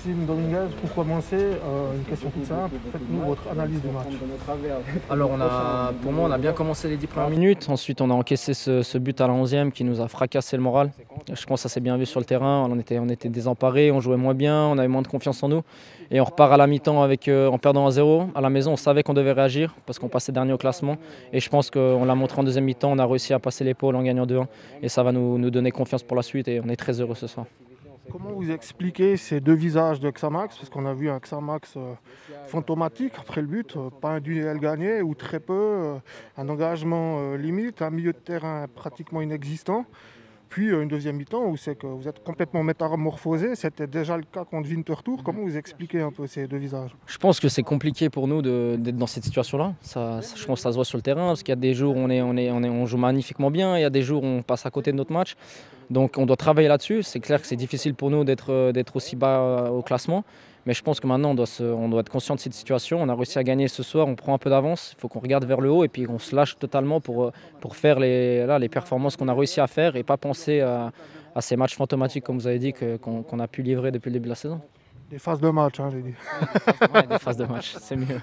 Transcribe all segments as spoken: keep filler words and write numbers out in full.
Maxime Dominguez, pour commencer, euh, une question toute simple. Faites-nous votre analyse du match. Alors, on a, pour moi, on a bien commencé les dix premières minutes. Ensuite, on a encaissé ce, ce but à la onzième qui nous a fracassé le moral. Je pense que ça s'est bien vu sur le terrain. On était, on était désemparés, on jouait moins bien, on avait moins de confiance en nous. Et on repart à la mi-temps avec, euh, en perdant à zéro. À la maison, on savait qu'on devait réagir parce qu'on passait dernier au classement. Et je pense qu'on l'a montré en deuxième mi-temps. On a réussi à passer l'épaule en gagnant deux un. Et ça va nous, nous donner confiance pour la suite. Et on est très heureux ce soir. Comment vous expliquez ces deux visages de Xamax? Parce qu'on a vu un Xamax euh, fantomatique après le but, euh, pas un duel gagné ou très peu, euh, un engagement euh, limite, un milieu de terrain pratiquement inexistant. Puis euh, une deuxième mi-temps où c'est que vous êtes complètement métamorphosé. C'était déjà le cas contre Winterthur. Comment vous expliquez un peu ces deux visages? Je pense que c'est compliqué pour nous de- d'être dans cette situation-là. Ça, ça- je pense que ça se voit sur le terrain parce qu'il y a des jours où on, est, on, est, on, est- on joue magnifiquement bien, il y a des jours où on passe à côté de notre match. Donc on doit travailler là-dessus. C'est clair que c'est difficile pour nous d'être euh, d'être aussi bas euh, au classement. Mais je pense que maintenant on doit, se- on doit être conscient de cette situation. On a réussi à gagner ce soir, on prend un peu d'avance. Il faut qu'on regarde vers le haut et puis qu'on se lâche totalement pour, euh, pour faire les, là, les performances qu'on a réussi à faire et pas penser à, à ces matchs fantomatiques, comme vous avez dit, que- qu'on qu'on a pu livrer depuis le début de la saison. Des phases de match, hein, j'ai dit. Ouais, des phases de match, c'est mieux.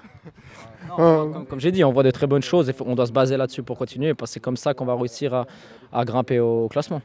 Euh, Comme, comme j'ai dit, on voit de très bonnes choses et faut- on doit se baser là-dessus pour continuer parce que c'est comme ça qu'on va réussir à, à grimper au classement.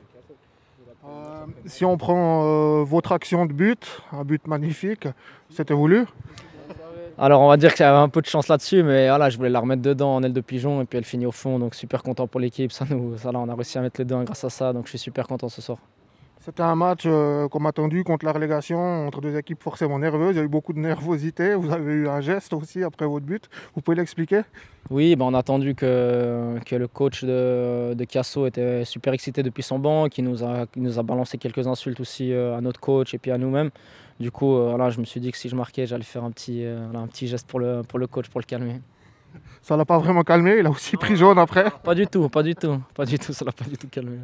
euh, si on prend euh, votre action de but, un but magnifique, c'était voulu? Alors on va dire qu'il y avait un peu de chance là-dessus, mais voilà, je voulais la remettre dedans en aile de pigeon et puis elle finit au fond, donc super content pour l'équipe. Ça, nous, ça là, on a réussi à mettre les deux un grâce à ça, donc je suis super content ce soir. C'était un match euh, comme attendu contre la relégation, entre deux équipes forcément nerveuses. Il y a eu beaucoup de nervosité. Vous avez eu un geste aussi après votre but. Vous pouvez l'expliquer? Oui, ben on a attendu que, que le coach de, de Casso était super excité depuis son banc, qui nous a, qui nous a balancé quelques insultes aussi euh, à notre coach et puis à nous-mêmes. Du coup, euh, voilà, je me suis dit que si je marquais, j'allais faire un petit, euh, voilà, un petit geste pour le, pour le coach pour le calmer. Ça l'a pas vraiment calmé. Il a aussi pris jaune après. Pas du tout, pas du tout, pas du tout, ça l'a pas du tout calmé.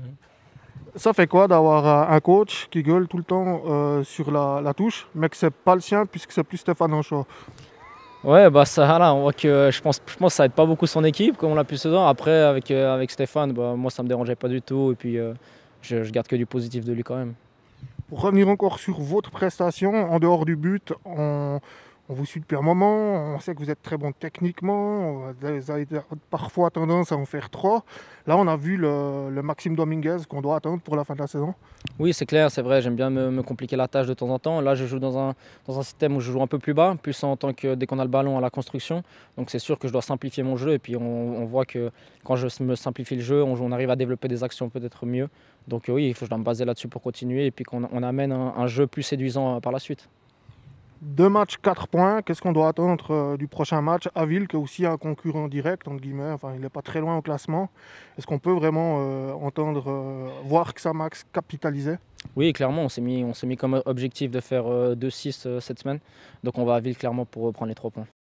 Ça fait quoi d'avoir euh, un coach qui gueule tout le temps euh, sur la, la touche, mais que c'est pas le sien puisque c'est plus Stéphane Anchaud? Ouais, bah ça, là, on voit que je pense, je pense que ça aide pas beaucoup son équipe, comme on l'a pu se voir. Après, avec, euh, avec Stéphane, bah, moi ça me dérangeait pas du tout, et puis euh, je, je garde que du positif de lui quand même. Pour revenir encore sur votre prestation, en dehors du but, on, on vous suit depuis un moment, on sait que vous êtes très bon techniquement, vous avez parfois tendance à en faire trop. Là, on a vu le, le Maxime Dominguez qu'on doit attendre pour la fin de la saison. Oui, c'est clair, c'est vrai, j'aime bien me, me compliquer la tâche de temps en temps. Là, je joue dans un, dans un système où je joue un peu plus bas, plus en tant que dès qu'on a le ballon à la construction. Donc c'est sûr que je dois simplifier mon jeu, et puis on, on voit que quand je me simplifie le jeu, on, on arrive à développer des actions peut-être mieux. Donc euh, oui, il faut que je dois me baser là-dessus pour continuer, et puis qu'on on amène un, un jeu plus séduisant euh, par la suite. Deux matchs, quatre points. Qu'est-ce qu'on doit attendre euh, du prochain match à Ville, qui est aussi un concurrent direct, entre guillemets. Enfin, il n'est pas très loin au classement. Est-ce qu'on peut vraiment euh, entendre, euh, voir Xamax capitaliser? Oui, clairement, on s'est mis, on s'est mis comme objectif de faire euh, deux six euh, cette semaine. Donc on va à Ville clairement pour euh, prendre les trois points.